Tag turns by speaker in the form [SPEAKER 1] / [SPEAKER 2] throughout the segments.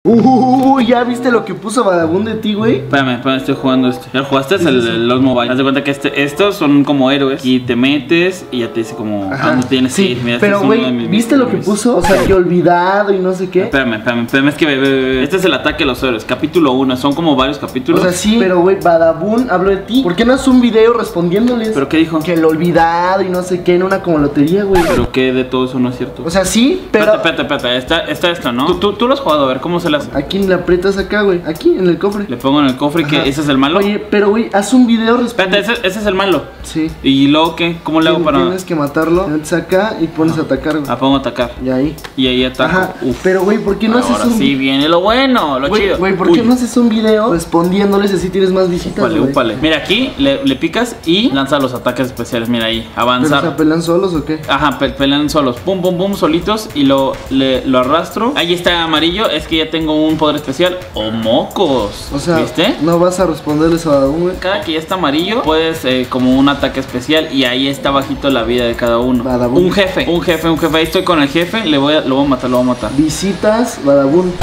[SPEAKER 1] ¿Ya viste lo que puso Badabun de ti, güey?
[SPEAKER 2] Espérame, estoy jugando este. ¿Ya jugaste? Es los mobile. Haz de cuenta que estos son como héroes. Y te metes y ya te dice como dónde tienes que ir. Mira,
[SPEAKER 1] pero güey, ¿viste lo que puso? O sea, que olvidado y no sé qué.
[SPEAKER 2] Espérame, es que este es el ataque de los héroes, capítulo 1. Son como varios capítulos.
[SPEAKER 1] O sea, sí, pero güey, Badabun habló de ti. ¿Por qué no haces un video respondiéndoles?
[SPEAKER 2] ¿Pero qué dijo?
[SPEAKER 1] Que el olvidado y no sé qué, en una como lotería, güey.
[SPEAKER 2] Pero que de todo eso no es cierto.
[SPEAKER 1] O sea, sí, pero...
[SPEAKER 2] Espérate, está esto, ¿no? Tú lo has jugado, a ver, ¿cómo se le hace?
[SPEAKER 1] Aquí le aprietas acá, güey, aquí en el cofre.
[SPEAKER 2] Le pongo en el cofre que ese es el malo.
[SPEAKER 1] Oye, pero güey, haz un video
[SPEAKER 2] respondiendo. Espérate, ese es el malo.
[SPEAKER 1] Sí.
[SPEAKER 2] ¿Y luego qué? ¿Cómo le hago para...?
[SPEAKER 1] Tienes que matarlo, te metes acá y pones a atacar, güey.
[SPEAKER 2] Pongo a atacar.
[SPEAKER 1] Y ahí.
[SPEAKER 2] Y ahí ataco.
[SPEAKER 1] Ajá. Uf. Pero güey, ¿por qué no haces un...
[SPEAKER 2] sí viene lo bueno, lo chido.
[SPEAKER 1] Güey, ¿por qué no haces un video respondiéndoles así tienes más visitas, güey?
[SPEAKER 2] Úpale. Mira, aquí le picas y lanza los ataques especiales. Mira ahí, avanzar.
[SPEAKER 1] ¿Pero se pelean solos o qué?
[SPEAKER 2] Ajá, pelean solos. Pum, pum, pum, solitos. Y lo arrastro. Ahí está amarillo. Es que ya tengo un poder especial. ¡Oh, mocos!
[SPEAKER 1] O sea,
[SPEAKER 2] ¿viste?
[SPEAKER 1] No vas a responderles a Badabun, güey.
[SPEAKER 2] Cada que ya está amarillo, puedes como un ataque especial. Y ahí está bajito la vida de cada uno.
[SPEAKER 1] Badabun.
[SPEAKER 2] Un jefe. Ahí estoy con el jefe. Lo voy a matar.
[SPEAKER 1] Visitas Badabun.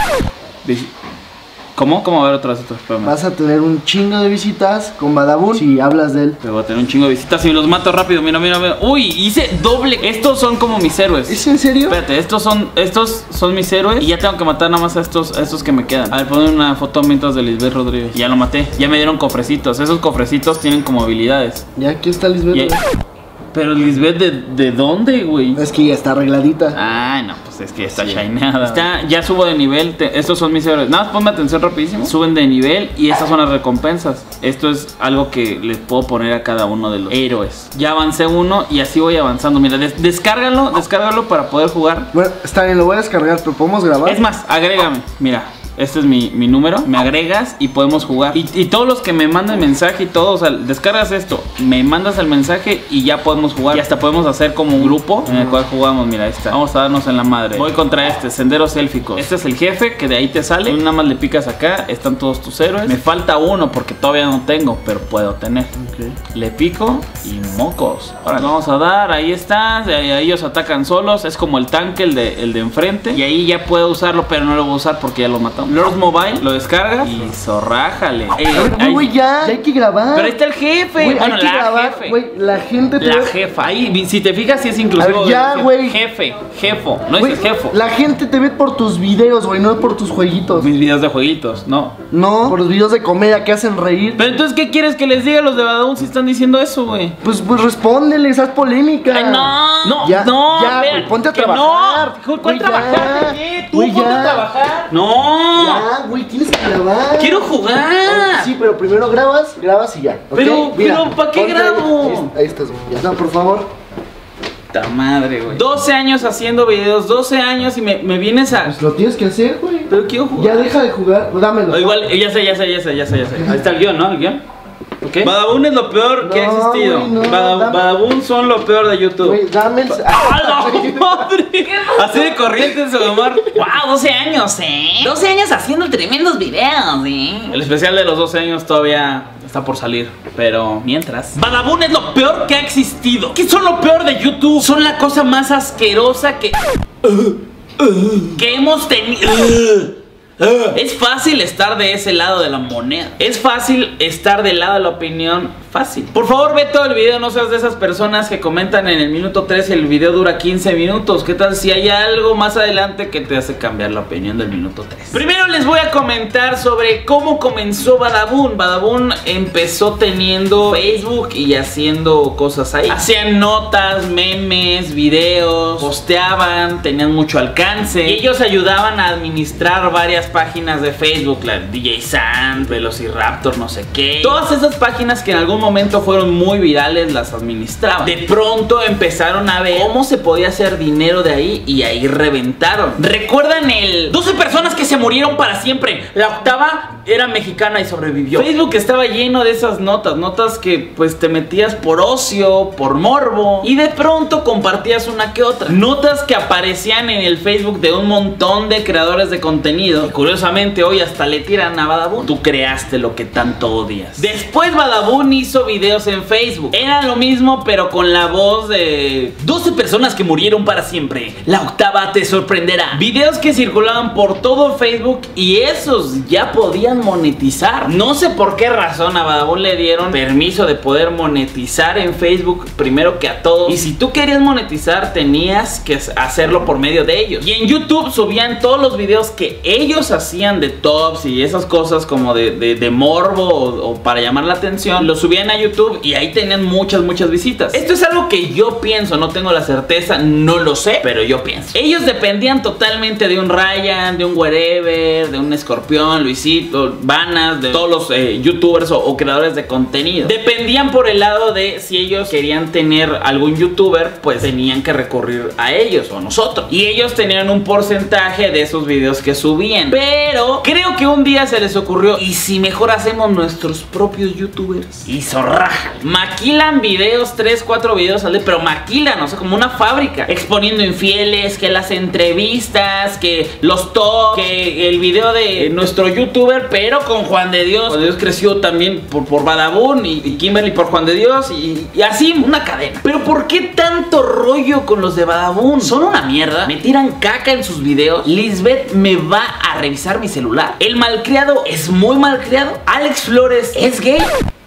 [SPEAKER 2] ¿Cómo? ¿Cómo? A ver otra vez. Espérame.
[SPEAKER 1] Vas a tener un chingo de visitas con Badabun si hablas de él.
[SPEAKER 2] Pero voy a tener un chingo de visitas y los mato rápido. Mira. Uy, hice doble. Estos son como mis héroes.
[SPEAKER 1] ¿Es en serio?
[SPEAKER 2] Espérate, estos son mis héroes. Y ya tengo que matar nada más a estos que me quedan. A ver, poner una foto mientras de Lisbeth Rodríguez. Ya lo maté. Ya me dieron cofrecitos. Esos cofrecitos tienen como habilidades.
[SPEAKER 1] Ya aquí está Lisbeth.
[SPEAKER 2] Pero Lisbeth, ¿de dónde, güey?
[SPEAKER 1] Es que ya está arregladita.
[SPEAKER 2] Ay, no, pues es que está shineada. Ya subo de nivel. Estos son mis héroes. Nada más ponme atención rapidísimo. Suben de nivel y estas son las recompensas. Esto es algo que les puedo poner a cada uno de los héroes. Ya avancé uno y así voy avanzando. Mira, descárgalo para poder jugar.
[SPEAKER 1] Bueno, está bien, lo voy a descargar, pero podemos grabar.
[SPEAKER 2] Es más, agrégame. Mira. Este es mi número, me agregas y podemos jugar. Y todos los que me manden mensaje y todo, o sea, descargas esto, me mandas el mensaje y ya podemos jugar. Y hasta podemos hacer como un grupo en el cual jugamos. Mira, ahí está. Vamos a darnos en la madre. Voy contra senderos élficos. Este es el jefe que de ahí te sale. Nada más le picas acá, están todos tus héroes. Me falta uno porque todavía no tengo, pero puedo tener. Le pico y mocos. Ahora vamos a dar, ahí está. Ellos atacan solos, es como el tanque, el de enfrente. Y ahí ya puedo usarlo, pero no lo voy a usar porque ya lo matamos. Lords Mobile, lo descargas y zorrájale.
[SPEAKER 1] Güey, ya hay que grabar.
[SPEAKER 2] Pero ahí está el jefe.
[SPEAKER 1] Wey, bueno, jefe. Güey, la gente
[SPEAKER 2] La jefa. Ahí, si te fijas, sí es inclusivo.
[SPEAKER 1] Ya, güey.
[SPEAKER 2] Jefo. No dices jefo.
[SPEAKER 1] La gente te ve por tus videos, güey, no por tus jueguitos.
[SPEAKER 2] Mis videos de jueguitos, no.
[SPEAKER 1] No, por los videos de comedia que hacen reír.
[SPEAKER 2] Pero entonces, ¿qué quieres que les diga a los de Badabun si están diciendo eso, güey?
[SPEAKER 1] Pues respóndeles, haz polémica.
[SPEAKER 2] Ay, no,
[SPEAKER 1] ya, güey, ponte a trabajar.
[SPEAKER 2] ¿Cuál trabajar? ¿Qué? ¿Tú ponte a trabajar? No.
[SPEAKER 1] Ya, güey, tienes que grabar.
[SPEAKER 2] Quiero jugar.
[SPEAKER 1] Sí, pero primero grabas y ya.
[SPEAKER 2] Pero, ¿para qué grabo?
[SPEAKER 1] Ahí estás, güey. Ya, no, por favor.
[SPEAKER 2] ¡Ta madre, güey! 12 años haciendo videos, 12 años y me vienes a...
[SPEAKER 1] Pues lo tienes que hacer, güey.
[SPEAKER 2] Pero quiero jugar.
[SPEAKER 1] Ya deja de jugar, dámelo.
[SPEAKER 2] Igual, ya sé. Ahí está el guión, ¿no? El guión. ¿Ok? Badabun es lo peor que ha existido.
[SPEAKER 1] Güey, no,
[SPEAKER 2] Badabun son lo peor de YouTube.
[SPEAKER 1] Güey, dame el...
[SPEAKER 2] ¡A la madre! Así de corriente en su Omar. ¡Wow! 12 años, 12 años haciendo tremendos videos, El especial de los 12 años todavía está por salir. Pero mientras, Badabun es lo peor que ha existido. ¿Qué son lo peor de YouTube? Son la cosa más asquerosa que hemos tenido. Es fácil estar de ese lado de la moneda. Es fácil estar del lado de la opinión fácil. Por favor, ve todo el video. No seas de esas personas que comentan en el minuto 3 y el video dura 15 minutos. ¿Qué tal si hay algo más adelante que te hace cambiar la opinión del minuto 3? Primero les voy a comentar sobre cómo comenzó Badabun. Badabun empezó teniendo Facebook y haciendo cosas ahí. Hacían notas, memes, videos, posteaban, tenían mucho alcance. Y ellos ayudaban a administrar varias páginas de Facebook, la DJ Sand, Velociraptor, no sé qué. Todas esas páginas que en algún momento fueron muy virales las administraban. De pronto empezaron a ver cómo se podía hacer dinero de ahí y ahí reventaron. ¿Recuerdan el 12 personas que se murieron para siempre? La octava era mexicana y sobrevivió. Facebook estaba lleno de esas notas que pues te metías por ocio, por morbo, y de pronto compartías una que otra. Notas que aparecían en el Facebook de un montón de creadores de contenido, y curiosamente hoy hasta le tiran a Badabun. Tú creaste lo que tanto odias. Después Badabun hizo videos en Facebook. Era lo mismo pero con la voz de 12 personas que murieron para siempre. La octava te sorprenderá. Videos que circulaban por todo Facebook y esos ya podían monetizar. No sé por qué razón a Badabun le dieron permiso de poder monetizar en Facebook primero que a todos. Y si tú querías monetizar tenías que hacerlo por medio de ellos. Y en YouTube subían todos los videos que ellos hacían de tops y esas cosas como de morbo o para llamar la atención. Los subían a YouTube y ahí tenían muchas visitas. Esto es algo que yo pienso, no tengo la certeza, no lo sé, pero yo pienso. Ellos dependían totalmente de un Ryan, de un Wherever, de un Escorpión, Luisito, Vanas, de todos los youtubers o creadores de contenido. Dependían por el lado de si ellos querían tener algún youtuber, pues tenían que recurrir a ellos o nosotros. Y ellos tenían un porcentaje de esos videos que subían. Pero creo que un día se les ocurrió, ¿y si mejor hacemos nuestros propios youtubers? Y zorraja. Maquilan videos, 3, 4 videos al día, pero maquilan, o sea, como una fábrica. Exponiendo infieles, que las entrevistas, que los top, que el video de nuestro youtuber, pero con Juan de Dios. Juan de Dios creció también por Badabun y Kimberly por Juan de Dios y así una cadena. Pero ¿por qué tanto rollo con los de Badabun? Son una mierda. Me tiran caca en sus videos. Lisbeth me va a revisar mi celular. El malcriado es muy malcriado. Alex Flores es gay.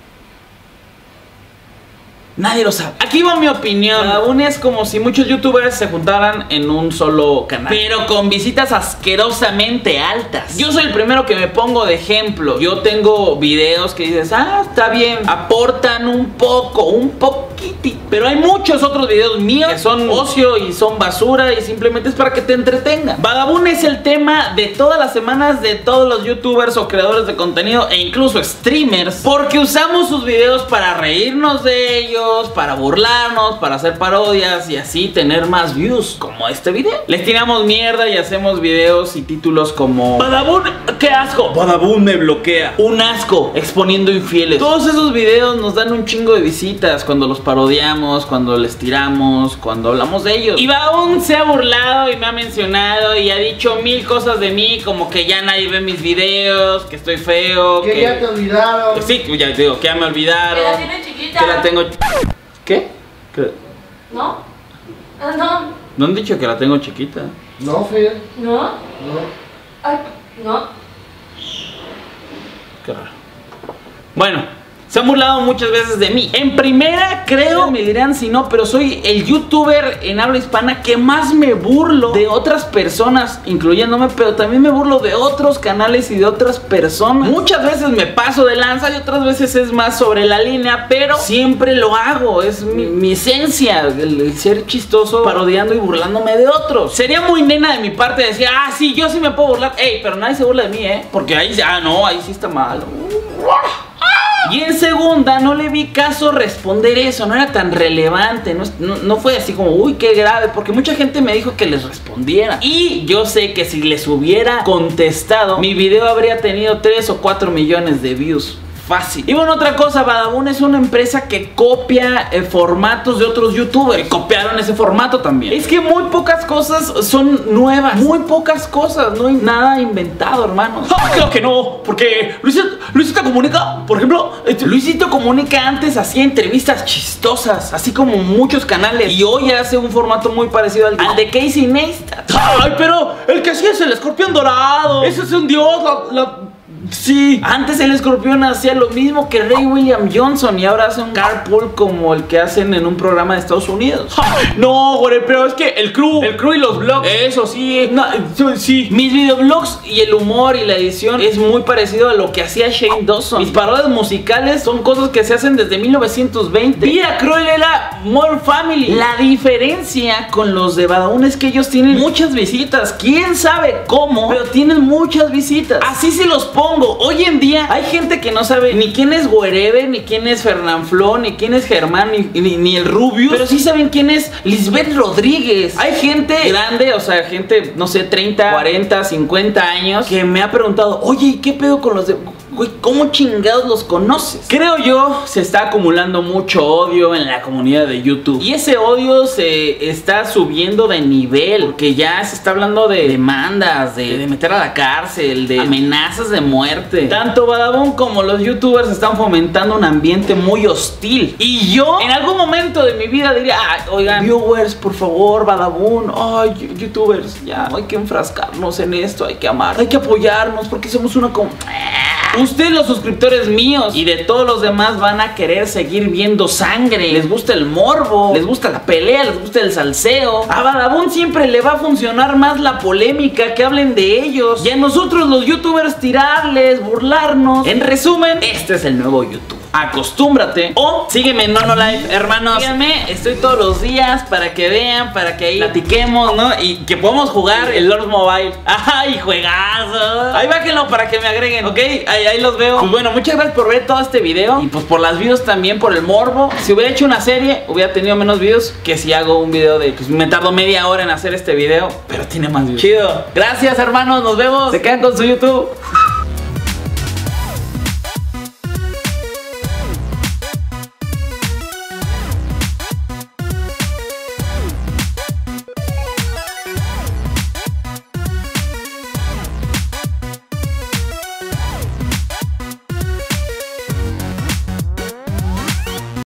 [SPEAKER 2] Nadie lo sabe. Aquí va mi opinión. Badabun es como si muchos youtubers se juntaran en un solo canal, pero con visitas asquerosamente altas. Yo soy el primero que me pongo de ejemplo. Yo tengo videos que dices, ah, está bien, aportan un poco, un poquitito. Pero hay muchos otros videos míos que son ocio y son basura y simplemente es para que te entretengan. Badabun es el tema de todas las semanas de todos los youtubers o creadores de contenido e incluso streamers, porque usamos sus videos para reírnos de ellos, para burlarnos, para hacer parodias y así tener más views, como este video. Les tiramos mierda y hacemos videos y títulos como Badabun, qué asco, Badabun me bloquea, un asco, exponiendo infieles. Todos esos videos nos dan un chingo de visitas cuando los parodiamos, cuando les tiramos, cuando hablamos de ellos. Y Badabun se ha burlado y me ha mencionado y ha dicho 1000 cosas de mí, como que ya nadie ve mis videos, que estoy feo,
[SPEAKER 1] que ya te olvidaron.
[SPEAKER 2] Sí, ya digo, que ya me olvidaron.
[SPEAKER 3] Que la tiene chiquita.
[SPEAKER 2] Que la tengo. ¿Qué?
[SPEAKER 3] ¿No? No.
[SPEAKER 2] ¿No han dicho que la tengo chiquita?
[SPEAKER 1] No, Fer.
[SPEAKER 3] ¿No?
[SPEAKER 1] No.
[SPEAKER 3] Ay, no.
[SPEAKER 2] Qué raro. Bueno, se han burlado muchas veces de mí. En primera, creo, me dirán si no, pero soy el youtuber en habla hispana que más me burlo de otras personas, incluyéndome, pero también me burlo de otros canales y de otras personas. Muchas veces me paso de lanza y otras veces es más sobre la línea, pero siempre lo hago. Es mi esencia, el ser chistoso, parodiando y burlándome de otros. Sería muy nena de mi parte decir, ah, sí, yo sí me puedo burlar. Ey, pero nadie se burla de mí, porque ahí, no, ahí sí está mal. Y en segunda, no le vi caso responder eso, no era tan relevante, no fue así como, uy, qué grave, porque mucha gente me dijo que les respondiera. Y yo sé que si les hubiera contestado, mi video habría tenido 3 o 4 millones de views. Fácil. Y bueno, otra cosa, Badabun es una empresa que copia formatos de otros youtubers que copiaron ese formato también. Es que muy pocas cosas son nuevas, muy pocas cosas, no hay nada inventado, hermanos. Creo que no, porque Luisito Comunica, por ejemplo, Luisito Comunica antes hacía entrevistas chistosas, así como muchos canales, y hoy hace un formato muy parecido al de Casey Neistat. Ay, pero el que hacía es el escorpión dorado, ese es un dios, sí, antes el escorpión hacía lo mismo que Ray William Johnson y ahora hace un carpool como el que hacen en un programa de Estados Unidos. No, güey, pero es que el crew y los vlogs, eso sí, sí. Mis videoblogs y el humor y la edición es muy parecido a lo que hacía Shane Dawson. Mis parodias musicales son cosas que se hacen desde 1920. Vida Cruel era Modern Family. La diferencia con los de Badabun es que ellos tienen muchas visitas. Quién sabe cómo, pero tienen muchas visitas. Así se los pongo. expongo. Hoy en día hay gente que no sabe ni quién es Wherever, ni quién es Fernanfloo, ni quién es Germán, ni el Rubius, pero sí saben quién es Lisbeth Rodríguez. Hay gente grande, o sea, gente, no sé, 30, 40, 50 años, que me ha preguntado, oye, ¿y qué pedo con los de... Güey, ¿cómo chingados los conoces? Creo yo, se está acumulando mucho odio en la comunidad de YouTube. Y ese odio se está subiendo de nivel, porque ya se está hablando de demandas, de meter a la cárcel, de amenazas de muerte. Tanto Badabun como los youtubers están fomentando un ambiente muy hostil. Y yo, en algún momento de mi vida diría, oigan, viewers, por favor, Badabun, ay, youtubers, ya, no hay que enfrascarnos en esto, hay que amar, hay que apoyarnos, porque somos una Ustedes, los suscriptores míos y de todos los demás, van a querer seguir viendo sangre. Les gusta el morbo, les gusta la pelea, les gusta el salseo. A Badabun siempre le va a funcionar más la polémica, que hablen de ellos, y a nosotros los youtubers tirarles, burlarnos. En resumen, este es el nuevo YouTube. Acostúmbrate o sígueme en Nonolive, hermanos. Síganme, estoy todos los días para que vean, para que ahí platiquemos, ¿no? Y que podamos jugar el Lords Mobile. ¡Ay, juegazo! Ahí bájenlo para que me agreguen, ¿ok? Ahí los veo. Pues bueno, muchas gracias por ver todo este video. Y pues por las views también, por el morbo. Si hubiera hecho una serie, hubiera tenido menos views que si hago un video de... Pues me tardo media hora en hacer este video, pero tiene más views. Chido. Gracias, hermanos, nos vemos. Se quedan con su YouTube.